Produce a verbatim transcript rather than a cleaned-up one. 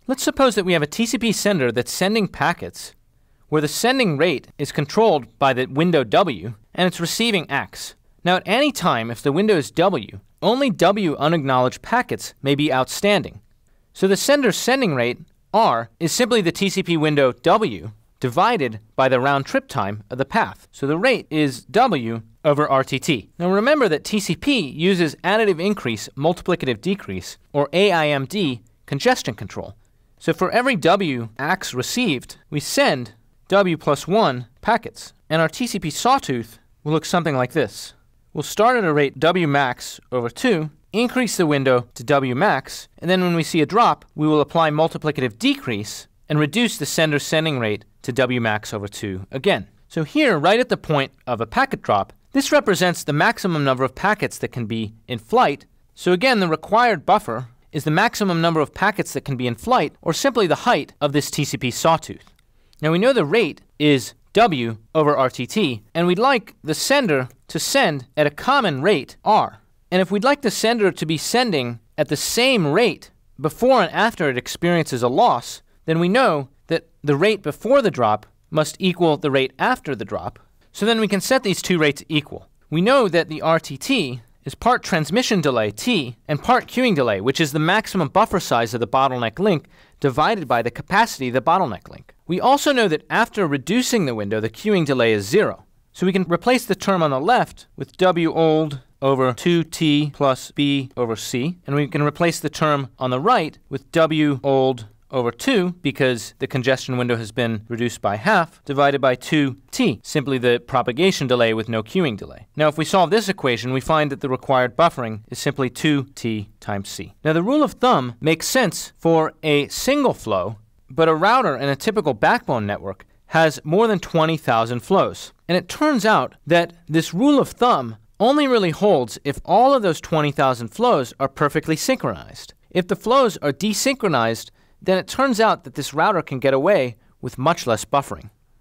Let's suppose that we have a T C P sender that's sending packets where the sending rate is controlled by the window W and it's receiving X. Now, at any time, if the window is W, only W unacknowledged packets may be outstanding. So the sender's sending rate, R, is simply the T C P window W divided by the round trip time of the path. So the rate is W over R T T. Now remember that T C P uses additive increase, multiplicative decrease, or A I M D, congestion control. So for every W A X received, we send W plus one packets. And our T C P sawtooth will look something like this. We'll start at a rate W max over two, increase the window to W max, and then when we see a drop, we will apply multiplicative decrease and reduce the sender's sending rate to W max over two again. So here, right at the point of a packet drop, this represents the maximum number of packets that can be in flight. So again, the required buffer is the maximum number of packets that can be in flight, or simply the height of this T C P sawtooth. Now we know the rate is W over R T T, and we'd like the sender to send at a common rate, R. And if we'd like the sender to be sending at the same rate before and after it experiences a loss, then we know that the rate before the drop must equal the rate after the drop. So then we can set these two rates equal. We know that the R T T is part transmission delay, T, and part queuing delay, which is the maximum buffer size of the bottleneck link divided by the capacity of the bottleneck link. We also know that after reducing the window, the queuing delay is zero. So we can replace the term on the left with W old over two T plus B over C, and we can replace the term on the right with W old over two, because the congestion window has been reduced by half, divided by two T, simply the propagation delay with no queuing delay. Now, if we solve this equation, we find that the required buffering is simply two T times C. Now, the rule of thumb makes sense for a single flow, but a router in a typical backbone network has more than twenty thousand flows. And it turns out that this rule of thumb only really holds if all of those twenty thousand flows are perfectly synchronized. If the flows are desynchronized, then it turns out that this router can get away with much less buffering.